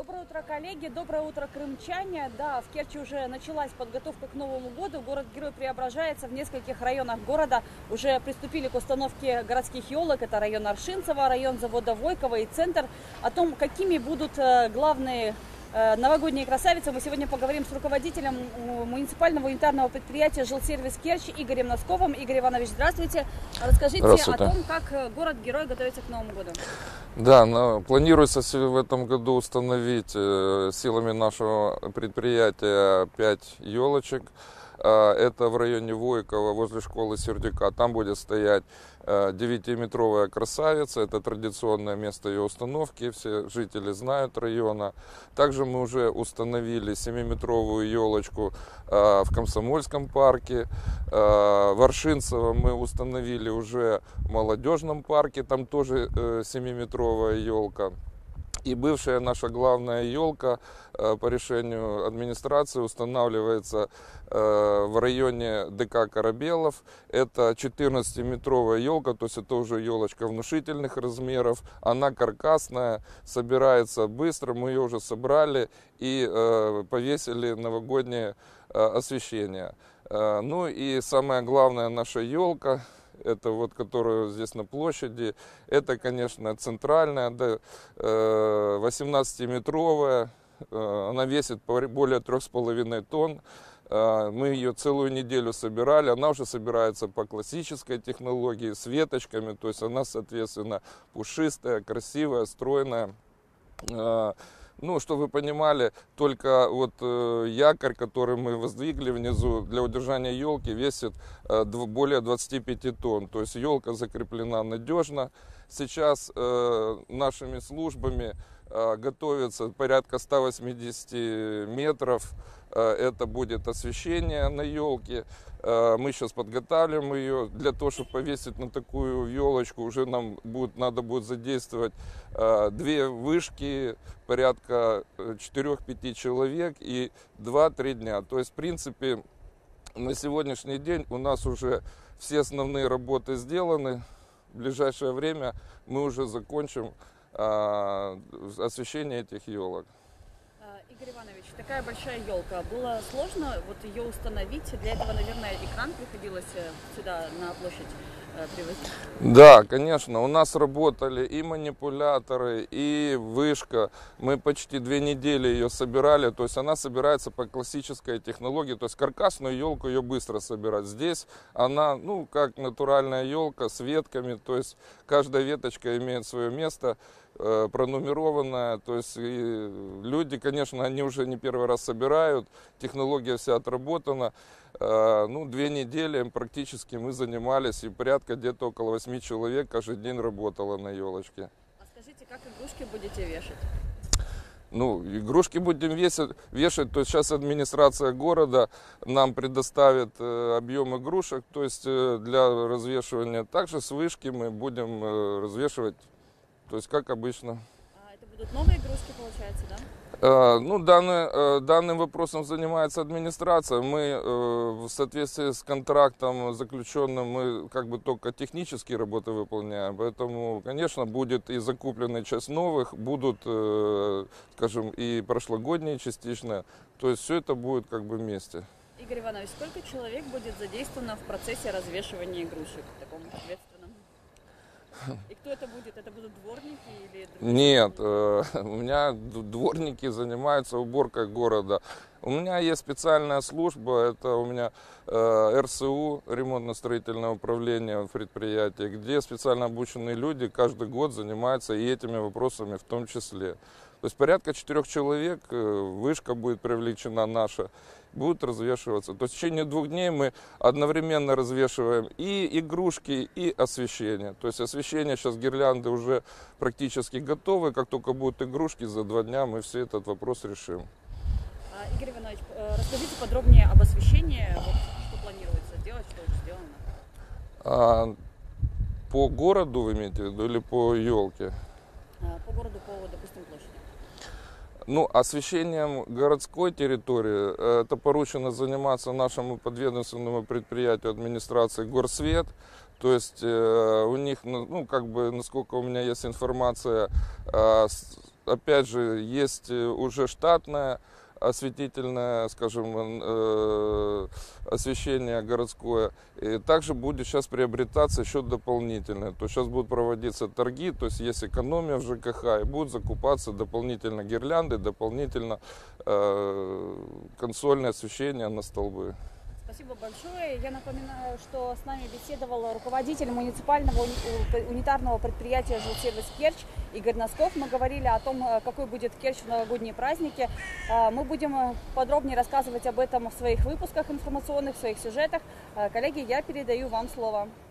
Доброе утро, коллеги, доброе утро, крымчане. Да, в Керчи уже началась подготовка к Новому году. Город-герой преображается в нескольких районах города. Уже приступили к установке городских елок. Это район Аршинцево, район завода Войково и центр. О том, какими будут главные новогодние красавицы, мы сегодня поговорим с руководителем муниципального унитарного предприятия «Жилсервис Керчь» Игорем Носковым. Игорь Иванович, здравствуйте. Расскажите о том, как город-герой готовится к Новому году. Да, планируется в этом году установить силами нашего предприятия 5 елочек. Это в районе Войкова, возле школы Сердюка. Там будет стоять 9-метровая красавица. Это традиционное место ее установки. Все жители знают района. Также мы уже установили 7-метровую елочку в Комсомольском парке. В Аршинцево мы установили уже в молодежном парке. Там тоже 7-метровая елка. И бывшая наша главная елка по решению администрации устанавливается в районе ДК Корабелов. Это 14-метровая елка, то есть это уже елочка внушительных размеров. Она каркасная, собирается быстро. Мы ее уже собрали и повесили новогоднее освещение. Ну и самая главная наша елка, это вот, которую здесь на площади, это, конечно, центральная, 18-метровая, она весит более 3,5 тонн. Мы ее целую неделю собирали, она уже собирается по классической технологии, с веточками, то есть она, соответственно, пушистая, красивая, стройная. Ну, чтобы вы понимали, только вот якорь, который мы воздвигли внизу для удержания елки, весит более 25 тонн. То есть елка закреплена надежно. Сейчас нашими службами готовится порядка 180 метров. Это будет освещение на елке. Мы сейчас подготавливаем ее для того, чтобы повесить на такую елочку. Уже нам надо будет задействовать 2 вышки, порядка 4-5 человек и 2-3 дня. То есть, в принципе, на сегодняшний день у нас уже все основные работы сделаны. В ближайшее время мы уже закончим освещение этих елок. Игорь Иванович, такая большая елка. Было сложно вот ее установить? Для этого, наверное, экран приходилось сюда на площадь привозить? Да, конечно. У нас работали и манипуляторы, и вышка. Мы почти 2 недели ее собирали. То есть она собирается по классической технологии. То есть каркасную елку ее быстро собирать. Здесь она, ну, как натуральная елка с ветками. То есть каждая веточка имеет свое место, пронумерованная. То есть люди, конечно, они уже не первый раз собирают. Технология вся отработана. Ну, 2 недели практически мы занимались, и порядка где-то около 8 человек каждый день работало на елочке. А скажите, как игрушки будете вешать? Ну, игрушки будем вешать, то есть сейчас администрация города нам предоставит объем игрушек, то есть для развешивания. Также с вышки мы будем развешивать, то есть как обычно. А это будут новые игрушки, получается, да? Ну, данным вопросом занимается администрация. Мы в соответствии с контрактом заключенным, мы как бы только технические работы выполняем. Поэтому, конечно, будет и закуплена часть новых, будут, скажем, и прошлогодние частично. То есть все это будет как бы вместе. Игорь Иванович, сколько человек будет задействовано в процессе развешивания игрушек в таком ответственном? И кто это будет? Это будут дворники или другие? Нет, у меня дворники занимаются уборкой города. У меня есть специальная служба, это у меня РСУ, ремонтно-строительное управление в предприятии, где специально обученные люди каждый год занимаются и этими вопросами в том числе. То есть порядка 4 человек, вышка будет привлечена наша, будут развешиваться. То есть в течение 2 дней мы одновременно развешиваем и игрушки, и освещение. То есть освещение, сейчас гирлянды уже практически готовы. Как только будут игрушки, за 2 дня мы все этот вопрос решим. Игорь Иванович, расскажите подробнее об освещении. Вот, что планируется сделать, что уже сделано? По городу вы имеете в виду или по елке? По городу, по, допустим, площади. Ну, освещением городской территории это поручено заниматься нашему подведомственному предприятию администрации Горсвет. То есть у них, ну, как бы, насколько у меня есть информация, опять же, есть уже штатное осветительное, скажем, освещение городское. И также будет сейчас приобретаться еще дополнительное. То есть сейчас будут проводиться торги, то есть есть экономия в ЖКХ, и будут закупаться дополнительно гирлянды, дополнительно консольное освещение на столбы. Спасибо большое. Я напоминаю, что с нами беседовал руководитель муниципального унитарного предприятия «Жилсервис Керчь» Игорь Носков. Мы говорили о том, какой будет Керчь в новогодние праздники. Мы будем подробнее рассказывать об этом в своих выпусках информационных, в своих сюжетах. Коллеги, я передаю вам слово.